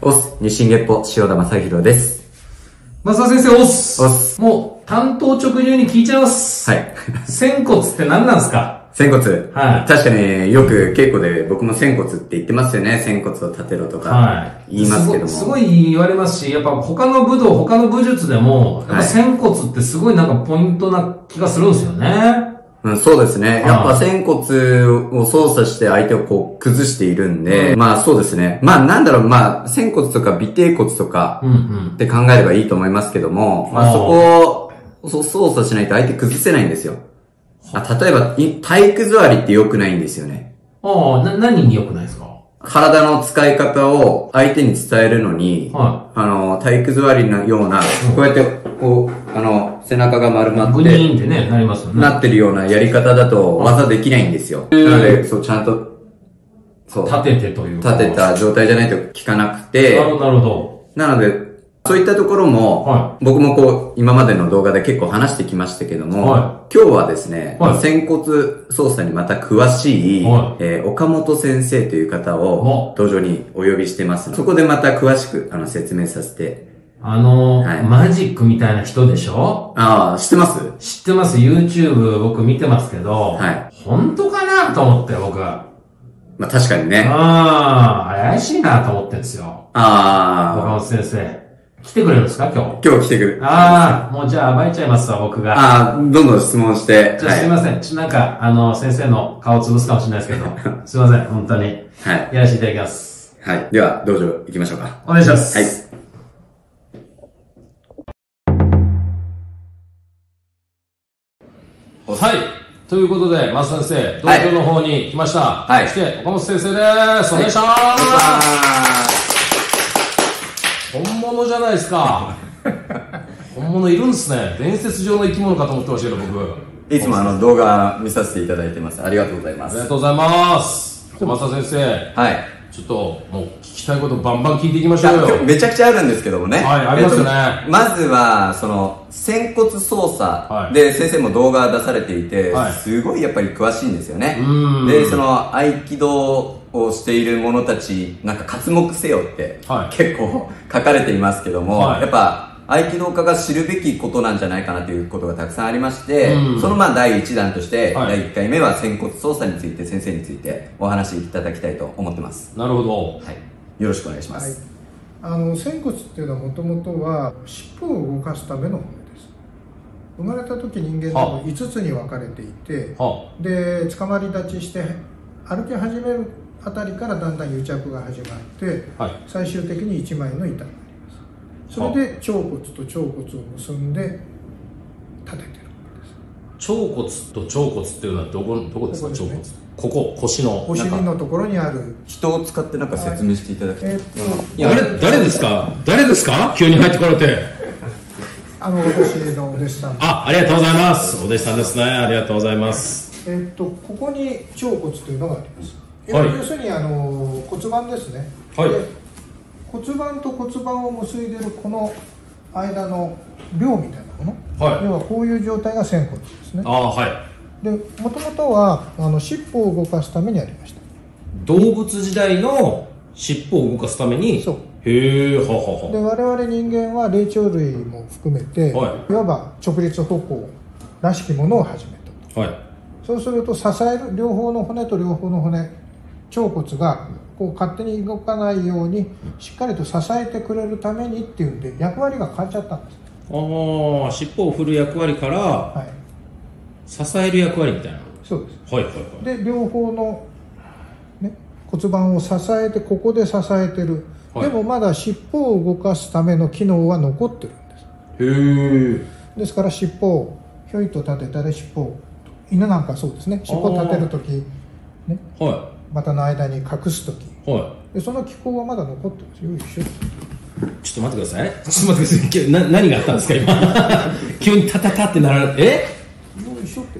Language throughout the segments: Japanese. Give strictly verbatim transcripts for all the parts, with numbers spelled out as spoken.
オス、日進月歩、塩田正宏です。 増田先生、オス。 オス。 もう、単刀直入に聞いちゃいます。 はい。 仙骨って何なんですか？ 仙骨。 はい。 確かによく稽古で僕も仙骨って言ってますよね。仙骨を立てろとか言いますけども。 すごい、すごい言われますし、やっぱ他の武道、他の武術でも、やっぱ仙骨ってすごいなんかポイントな気がするんですよね。 うん、そうですね。やっぱ仙骨を操作して相手をこう崩しているんで、うん、まあそうですね。まあなんだろう、まあ仙骨とか尾てい骨とかって考えればいいと思いますけども、うんうん、まあそこを操作しないと相手崩せないんですよ。あ、例えば体育座りって良くないんですよね。 ああ、な、何に良くないですか？ 体の使い方を相手に伝えるのに、はい、あの、体育座りのような、うん、こうやって、こう、あの、背中が丸まって、 グニーンってね、なりますよね。 なってるようなやり方だと技できないんですよ。なので、そう、ちゃんと、 そう。立ててというか。 立てた状態じゃないと効かなくて、 なるほど、なるほど。 なので、そういったところも、はい、僕もこう、今までの動画で結構話してきましたけども、はい、今日はですね、はい、仙骨操作にまた詳しい、はい、えー、岡本先生という方を登場にお呼びしてますので、そこでまた詳しくあの説明させて。 あのーはい、マジックみたいな人でしょ？ ああ、知ってます？ 知ってます。YouTube 僕見てますけど、 はい。 本当かなと思って僕。 まあ確かにね。 ああ、怪しいなと思ってんですよ。 ああ。 岡本先生。来てくれるんですか今日？ 今日来てくれる。 ああ、もうじゃあ暴いちゃいますわ、僕が。 ああ、どんどん質問して。 じゃあすいません。はい、ちょ、なんか、あの、先生の顔潰すかもしれないですけど、すいません、本当に。はい。やらせていただきます。 はい。では、道場行きましょうか。 お願いします。 はい。 はい。ということで、松先生、道場の方に来ました。はい。そして、岡本先生です。お願いします。本物じゃないですか。本物いるんですね。伝説上の生き物かと思ってましたけど、僕。 いつもあの動画見させていただいてます。ありがとうございます。 ありがとうございます。松田先生。 はい。 ちょっと、もう聞きたいことバンバン聞いていきましょうよ。 今日めちゃくちゃあるんですけどもね。 はい、ありますよね。 えっと、まずは、その、仙骨操作で先生も動画出されていて、はい、すごいやっぱり詳しいんですよね。で、その、合気道をしている者たち、なんか刮目せよって、はい、結構書かれていますけども、はい、やっぱ、合気道家が知るべきことなんじゃないかなということがたくさんありまして、そのまあ第一弾として、はい、だいいっかいめは仙骨操作について、先生についてお話しいただきたいと思ってます。 なるほど。 はい。よろしくお願いします。 はい、あの仙骨っていうのはもともとは尻尾を動かすための骨です。生まれた時人間でもいつつに分かれていて、で捕まり立ちして歩き始めるあたりからだんだん癒着が始まって、はい、最終的にいちまいの板になります。それで腸骨と腸骨を結んで立ててるわけです。 腸骨と腸骨っていうのはどこどこですか？腸骨。ここ腰のお尻のところにある。 人を使ってなんか説明していただきたい。えー、っといや誰誰ですか？誰ですか？急に入ってこられて。 あの私のお弟子さん。 あ、ありがとうございます。お弟子さんですね。ありがとうございます。 えー、っとここに腸骨というのがあります。はい、要するにあの骨盤ですね。はい。骨盤と骨盤を結いでるこの間の梁みたいなもの、はい、要はこういう状態が仙骨ですね。 ああ、はい。 でもともとはあの尻尾を動かすためにありました。 動物時代の尻尾を動かすために。そう。へえ、ははは。 で我々人間は霊長類も含めて、はい、いわば直立歩行らしきものを始めた。はい。そうすると支える両方の骨と両方の骨、腸骨がこう勝手に動かないようにしっかりと支えてくれるためにっていうんで役割が変わっちゃったんです。 ああ、尻尾を振る役割から、はい、支える役割みたいな。 そうです。 はいはいはい。 で両方の、ね、骨盤を支えてここで支えてる、はい、でもまだ尻尾を動かすための機能は残ってるんです。 へえ。ですから尻尾をひょいと立てたり尻尾を犬なんかそうですね、尻尾を立てるとき、ね、はい、股の間に隠すとき、はい、でその機構はまだ残ってるんですよ。 ちょっと待ってください。ちょっと待ってください。な何があったんですか今。急にタタタってなられて、え？ よいしょって。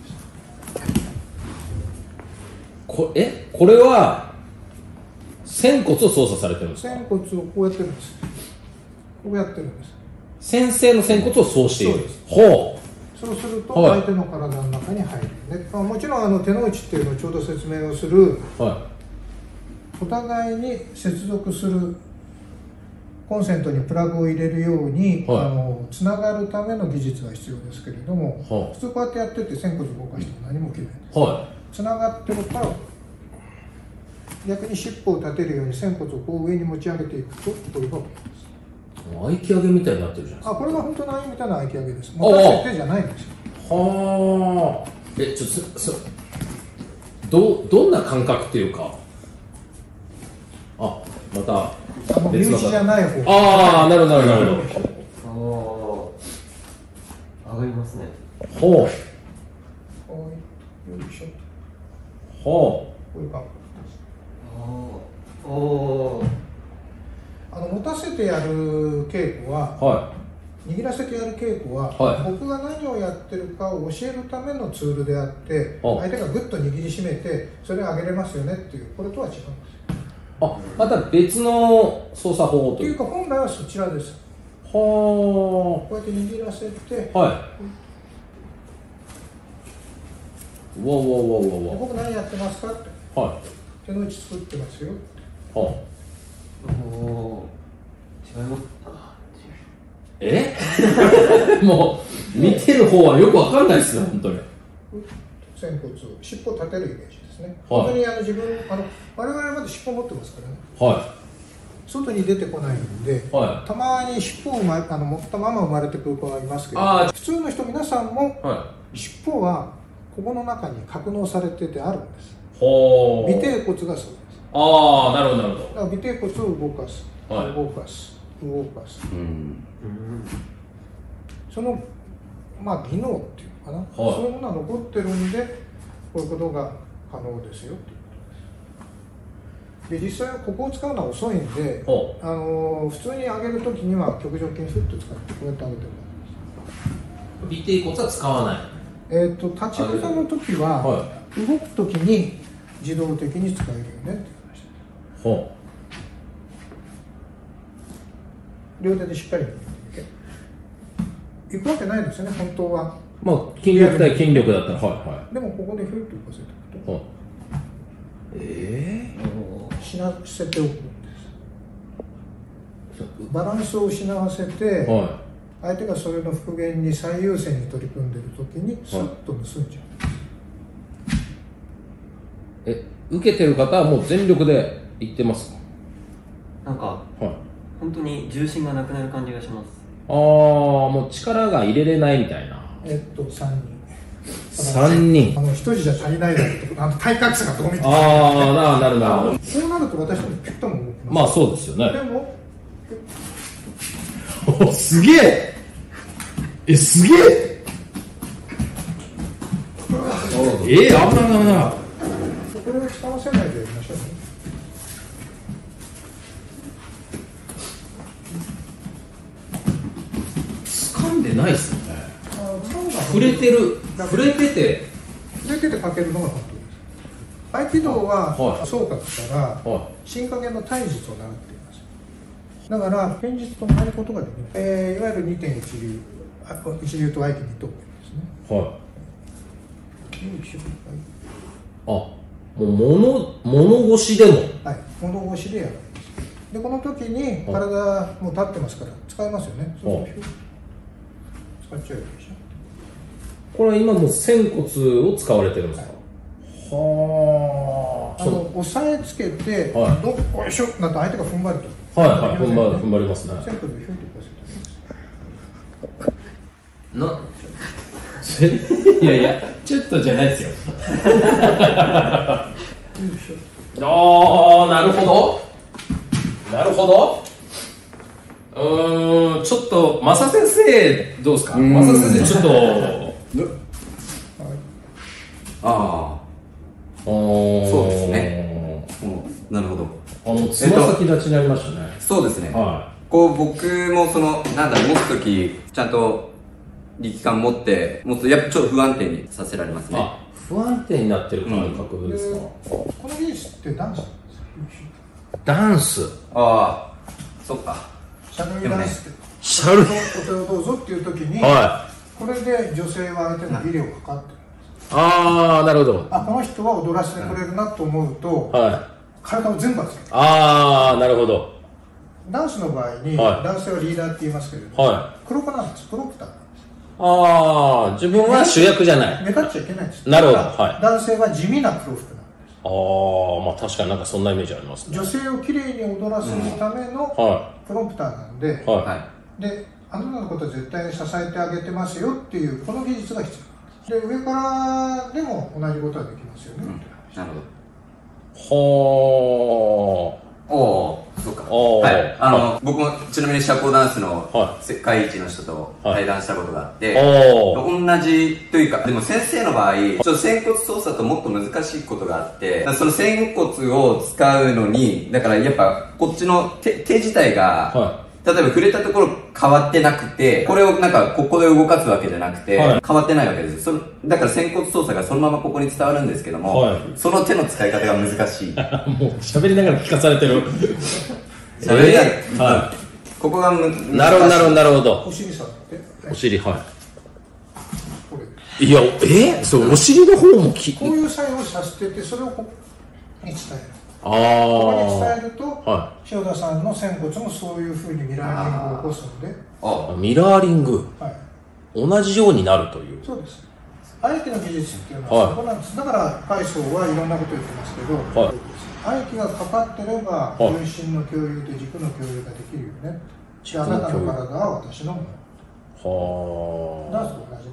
こえこれは仙骨を操作されてるんですか？ 仙骨をこうやってるんです。こうやってるんです。 先生の仙骨をそうしている。 そうです。 ほう。 そうすると相手の体の中に入る、ね、はい、もちろんあの手の内っていうのをちょうど説明をする、はい、お互いに接続するコンセントにプラグを入れるように、はい、あのつながるための技術が必要ですけれども、はい、普通こうやってやってて仙骨動かしても何も起きないんです、はい、つながってるから逆に尻尾を立てるように仙骨をこう上に持ち上げていくとこれが起きます。 合気上げみたいになってるじゃないですか。 あ、これが本当の合気みたいな合気上げです。持たせてじゃないんですよ。 はあ。え、ちょっとそどどんな感覚っていうか。あ、またあの身内じゃない方。 ああ、なるほどなるほど。 ああ、上がりますね。 ほう。はい。よいしょ。 ほう。こういう感覚。ああ。おお。 あの持たせてやる稽古は、はい、握らせてやる稽古は、はい、僕が何をやってるかを教えるためのツールであって、相手がぐっと握りしめてそれを上げれますよねっていうこれとは違うんです。 あ、また別の操作法というか本来はそちらです。 はあ。 こうやって握らせて、 はい。うわうわうわうわ。 僕何やってますかって。はい。手の内作ってますよって。はあ。 おお、違います。 えもう見てる方はよくわかんないですね、本当に。 仙骨を尻尾を立てるイメージですね。はい、本当にあの自分あの我々はまだ尻尾持ってますからね。はい。外に出てこないんで、はい、たまに尻尾を、ま、あの持ったまま生まれてくる子がいますけど、普通の人皆さんも、はい、尻尾はここの中に格納されててあるんです。ほー。尾てい骨がそうです。 ああ、なるほどなるほど。 だから尾てい骨を動かす、はい、動かす、動かす。うん、そのまあ技能っていうのかな、はい、そういうものは残ってるんでこういうことが可能ですよっていうことです。で実際はここを使うのは遅いんで、あのー、普通に上げるときには極上筋フッと使ってこうやって上げてるわけです。尾てい骨は使わない。 えっと立ち技の時は、はい、動くときに自動的に使えるよねっていう話。ほう。両手でしっかり行くわけないですよね、本当は。 まあ筋力対筋力だったら、はいはい。 でもここでヒュッと浮かせておくと、はい、ええー、死なせておくんです。バランスを失わせて、はい、相手がそれの復元に最優先に取り組んでいるときにスッと盗んじゃうんです。 え、受けてる方はもう全力でいってますか？ なんか、はい、本当に重心がなくなる感じがします。 ああ、もう力が入れれないみたいな。 えっとさんにん。 さんにん。 あのひとりじゃ足りないだろうって、あの体格差がどう見ても。 ああ、なるなるなる。 そうなると私もピッとも動きます。 まあそうですよね。 でも、 お、すげえ。え、すげえ。えー、危ない危ない危ない。 これを使わせないでやりましょうね。 掴んでないっすよね。触れてる、触れてて触れててかけるのが本当です。合気道は総括から新加減の体術を習っています。だから剣術と同じことができる、えー、いわゆる にてんいち 流、一流と合気二刀ですね。はい。よいしょ。 あ、もう物、物腰でも、 はい、物腰でやるんです。でこの時に体も立ってますから使えますよね。そうすると使っちゃうでしょ。 これは今もう仙骨を使われてるんですか？ はあ。あの押さえつけて、はい、どっこいしょなんと相手が踏ん張ると。 はいはい、踏ん張る踏ん張りますね。 仙骨でひょいとこせてな。いやいや、ちょっとじゃないですよ。ああ、なるほど。なるほど。うーん、ちょっと、正先生、どうですか？正先生、ちょっと。 ああ。そうですね。なるほど。 あの、つま先立ちになりましたね。 そうですね。はい。こう、僕もその、なんだろう、持つとき、ちゃんと、力感持ってもっとやっぱちょっと不安定にさせられますね。 あ、不安定になってる感覚ですか、うん、 この技術ってダンスなんですか？ ダンス、 ああ、そっか。 シャルイダンスって、ね、 シャルイお手をどうぞっていう時に、はい、これで女性は相手の技量がかかってるんです。 ああ、なるほど。 あ、この人は踊らせてくれるなと思うと、はい、体を全部集める。 ああ、なるほど。 ダンスの場合に、はい、男性はリーダーって言いますけれども、はい、黒子なんです。プロンプターなんです。 ああ、自分は主役じゃない。 目立っちゃいけないんです。 なるほど。はい。 男性は地味な黒服なんです。 ああ、まあ確かになんかそんなイメージありますね。 女性をきれいに踊らせるためのプロンプターなんで、はい、で、あなたのことは絶対に支えてあげてますよっていうこの技術が必要なんです。で、上からでも同じことはできますよね、うん、 なるほど。はあ。 おお、そうか。はい。あの、はい、僕もちなみに社交ダンスの世界一の人と対談したことがあって、はい、同じというか、でも先生の場合、ちょっと仙骨操作ともっと難しいことがあって、その仙骨を使うのに、だからやっぱこっちの 手, 手自体が、はい、例えば触れたところ変わってなくて、これをなんかここで動かすわけじゃなくて、はい、変わってないわけです。そのだから仙骨操作がそのままここに伝わるんですけども、はい、その手の使い方が難しい。もう喋りながら聞かされてる。 喋りながら、はい、ここがむ難しい。 なるほどなるほどなるほど。 お尻触って。 お尻、はい。いや、えそう、お尻の方もきこういう作用をさせてて、それをここに伝える。ああ。 ここに伝えると、はい、塩田さんの仙骨もそういうふうにミラーリングを起こすので。 あ、ミラーリング、はい、同じようになるという。 そうです。愛機の技術っていうのはそこなんです。はい、だから海藻はいろんなことを言ってますけど、はい、愛機がかかってれば重心の共有と軸の共有ができるよね。で、あなたの体は私のもの。はあ。ダンスと同じ。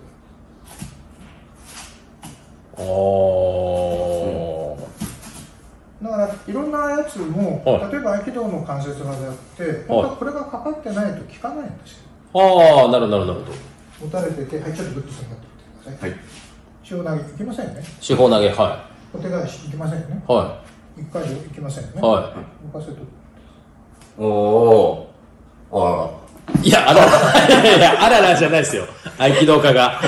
ああ。 だからいろんなやつも、はい、例えば合気道の関節技って、本当はこれがかかってないと効かないんですよ。 ああ、なるほどなるほど。 持たれてて、はい、ちょっとグッと下がってみてください。はい。四方投げいきませんよね。 四方投げ、はい。 小手返しいきませんよね。 はい。 一回でいきませんよね。 はい。 動かせと。 おお。あら。いや、あらら、いや、あららじゃないですよ。合気道家が。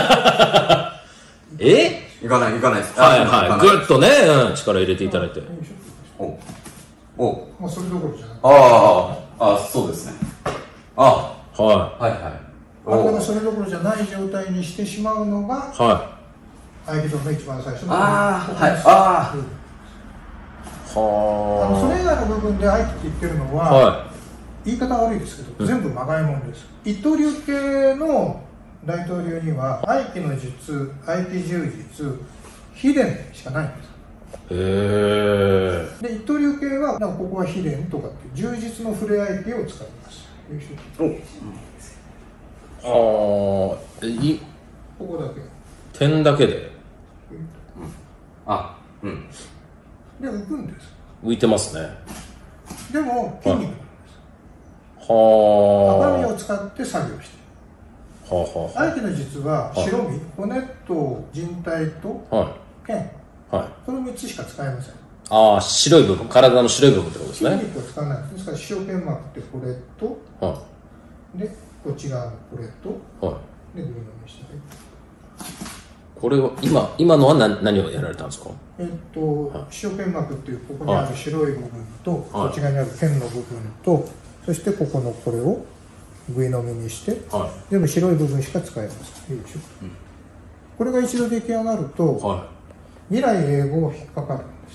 え？ いかない、いかないです。 はいはい。ぐっとね、うん、力入れていただいて。 おお。 まあ、それどころじゃない。 ああ、あ、そうですね。あ、 はい。 はいはい。 体がそれどころじゃない状態にしてしまうのが、 はい。 合気道の一番最初の。 ああ、はい。ああ。 はあ。 あの、それ以外の部分で合気って言ってるのは、はい、言い方悪いですけど、全部まがいもんです。一刀流系の大統領には合気の術、合気柔術、秘伝しかないんです。 へえ。 で、一刀流系は、なんかここは秘伝とかって柔術の触れ合い系を使います。 お。ああ、い。 ここだけ。 点だけで。 うん、あ、うん。 で、浮くんです。 浮いてますね。 でも筋肉なんです。 はあ。 鏡を使って作業して。 はあはあ、 合気の術は白身、骨と人体と腱、はい、このみっつしか使えません。 ああ、白い部分、体の白い部分ってことですね。 筋肉を使わないですから、視床腱膜ってこれと、はい、でこっち側のこれと、はい、でグーの見して、 これは今今のは何何をやられたんですか？ えっと、はい、視床腱膜っていうここにある白い部分と、はい、こっち側にある腱の部分と、そしてここのこれをぐいのみにして、はい、全部白い部分しか使えません。いいでしょ、うん、これが一度出来上がると、はい、未来永劫引っかかるんです。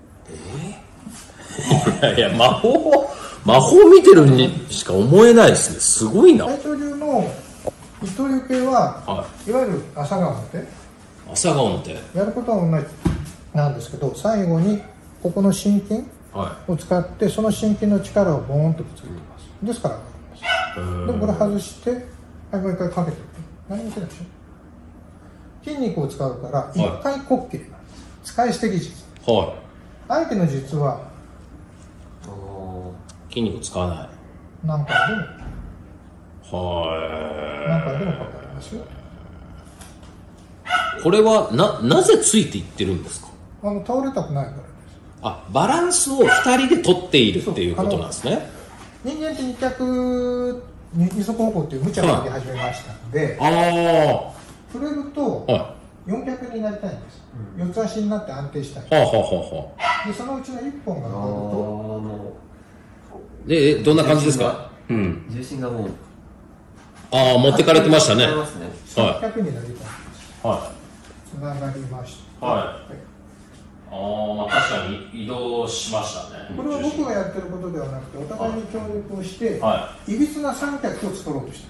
えー、いやいや、魔法魔法見てるにしか思えないですね。すごいな。 大統領の一刀流系は、はい、いわゆる朝顔の手朝顔の手やることは同じなんですけど、最後にここの心筋を使って、はい、その心筋の力をボーンとぶつけてます。ですからでもこれ外して、はい、もう一回かけて何もしないでしょ。筋肉を使うから一回こっきりなんです、はい、使い捨て技術。はい。相手の術は筋肉使わない。 何回でも、はい、何回でもかかりますよ。 これはななぜついていってるんですか？ あの倒れたくないからです。 あ、バランスをふたりで取っているっていうことなんですね。 人間って二脚二足歩行っていう無茶をやり始めましたので、 はい、あ触れると、はい、四脚になりたいんです、うん、四つ足になって安定したい、 はあはあはあ、でそのうちの一本が曲がると、 でどんな感じですか？ うん、重心がもうああ持ってかれてましたね。 三脚になりたいんです。 はい。 つながりました。 はい。はい、ああまあ確かに移動しましたね。 これは僕がやってることではなくて、お互いに協力をして、いびつな三脚を作ろうとしている。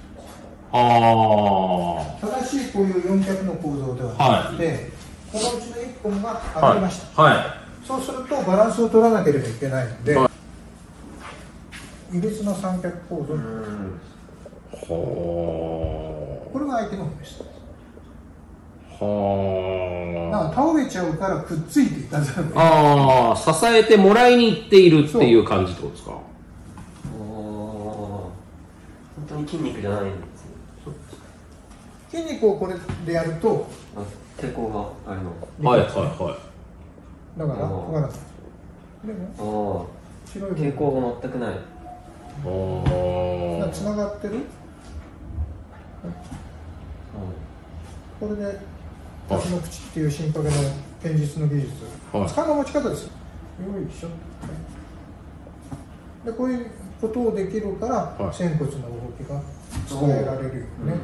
正しいこういう四脚の構造ではなくて、このうちのいっぽんが上がりました。そうするとバランスを取らなければいけないので、いびつな三脚構造になる。これが相手の方でした。はあ。だから倒れちゃうからくっついていたじゃん。 ああ、支えてもらいに行っているっていう感じってことですか。 本当に筋肉じゃないんですね。 筋肉をこれでやると抵抗があるの。はいはいはい。 だから分からない。でも抵抗が全くない。 つながってる。これで立ちの口っていう新影の剣術の技術、使うの持ち方ですよ。よいしょ。でこういうことをできるから仙骨の動きが伝えられるよね。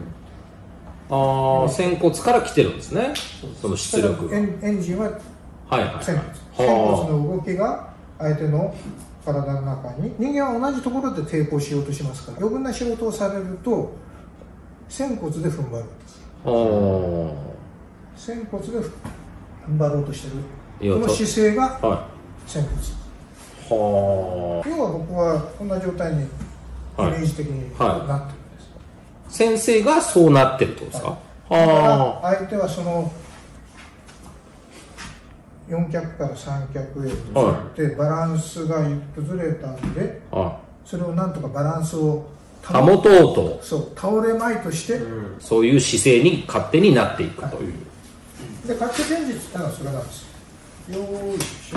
ああ、仙骨から来てるんですね。その出力。 エンジンは仙骨。仙骨の動きが相手の体の中に、人間は同じところで抵抗しようとしますから、余分な仕事をされると仙骨で踏ん張るんです。仙骨で踏ん張ろうとしてるこの姿勢が仙骨。はあ。要は僕はこんな状態にイメージ的になってるんです。 先生がそうなってるってことですか。 だから相手はそのよん脚からさん脚へとってバランスが崩れたんで、それをなんとかバランスを保とうと、 そう倒れまいとして、 うん、そういう姿勢に勝手になっていくという。 で勝手剣術ってのはそれなんですよ。よーいし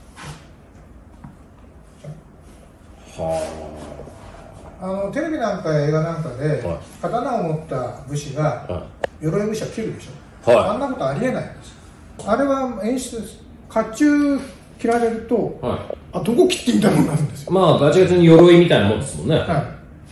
ょ。はあ。あのテレビなんか映画なんかで、はい、刀を持った武士が、はい、鎧武士は切るでしょ。はい、あんなことありえないんです。あれは演出です。甲冑切られると、はい、あどこ切っていいんだろうになるんですよ。 まあガチガチに鎧みたいなもんですもんね。はい、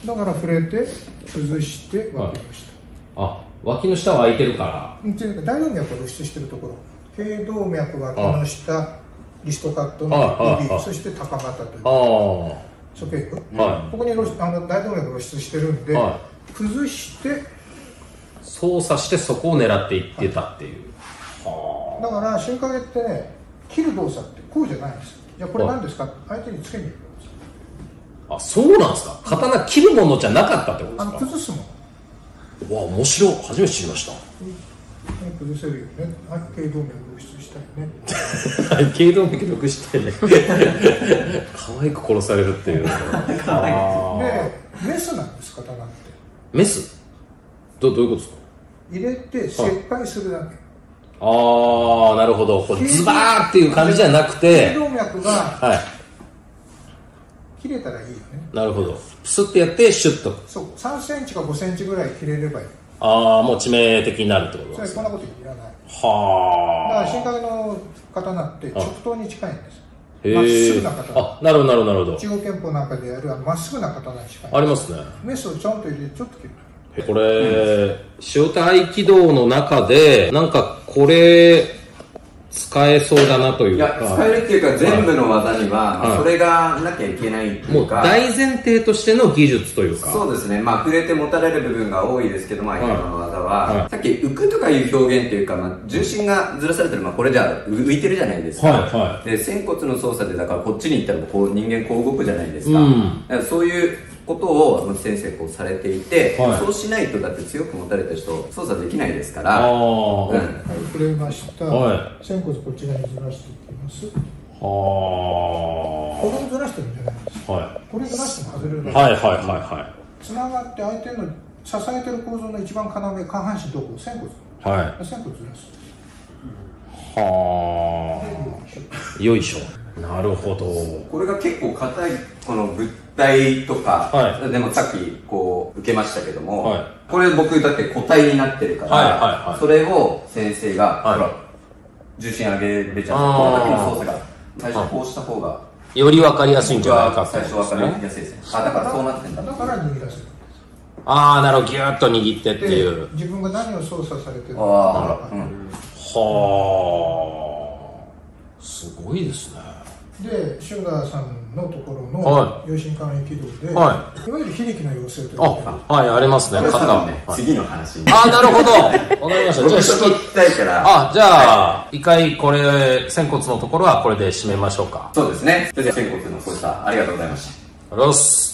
だから触れて崩して脇の下、はい、あ脇の下は空いてるから。 大動脈が露出してるところ、頸動脈脇の下、リストカットの指、そして高股という鼠径部、はい、ここにあの大動脈露出してるんで、はい、崩して操作してそこを狙っていってたっていう。 はい、だから瞬間ってね、切る動作ってこうじゃないんですよ。じゃあこれ何ですか、はい、相手につけに行くんです。 あ、そうなんですか。刀切るものじゃなかったってことですか。 あの崩すもの。 わあ、面白い。初めて知りました。 崩せるよね。はい、頸動脈露出したいね。 頸動脈露出したいね。可愛く殺されるっていう。 可愛い。で、メスなんです、刀って。 メス？どどういうことですか。 入れて切開するだけ。 ああ、なるほど。こうズバーっていう感じじゃなくて、 頸動脈が、はい、切れたらいいよね。 なるほど。プスってやってシュッと。 そう、さんセンチかごセンチぐらい切れればいい。 ああ、もう致命的になるってことですか。それこんなこといらない。はあ。だから新影の刀って直刀に近いんです。まっすぐな刀。 あ、なるほどなるほどなるほど。 中国拳法なんかでやるまっすぐな刀に近い。 ありますね。 メスをちょんと入れてちょっと切る。 これ、うん、塩田合気道の中でなんかこれ使えそうだなというか。 いや、使えるっていうか全部の技には、はい、それがなきゃいけないっていうか、 もう大前提としての技術というか。 そうですね。まあ触れて持たれる部分が多いですけど、まあ今の技は、はいはい、さっき浮くとかいう表現っていうか、まあ重心がずらされてる、まあこれじゃ浮いてるじゃないですか。はいはい、で、仙骨の操作でだからこっちに行ったらこう人間こう動くじゃないですか。うん、だからそういうことを先生こうされていて、はい、そうしないとだって強く持たれた人操作できないですから。ああ、 うん、はい、触れました。はい、仙骨こちらにずらしていきます。はあ。これをずらしてるんじゃないですか。はい。これずらしても外れる。 はいはいはいはい。 つながって相手の支えてる構造の一番要、下半身どこ、仙骨。はい。仙骨ずらす。 はあ。よいしょ。なるほど。 これが結構硬いこの物体とか、はい、でもさっきこう受けましたけども、はい、これ僕だって固体になってるから、はいはいはい、それを先生が、はい、ほら重心上げれちゃう。この時の操作が最初こうした方がより分かりやすいんじゃないかって、 最初分かりやすいですね。あ、だからそうなってんだ。 だから握らせる。 ああ、なるほど。ギューッと握ってっていう。 自分が何を操作されてるのか。 はあ、うん、はあ、すごいですね。 でシュガーさんのところの陽神間液道で、はい、いわゆる非力の要請というか、 あ、はい、ありますね。 肩ね、次の話に。 あ、なるほど。わかりました。 じゃあ、ちょっと聞きたいから。 あ、じゃあ、一回これ、仙骨のところはこれで締めましょうか。 そうですね。それでは仙骨の操作、ありがとうございました。 ありがとうございます。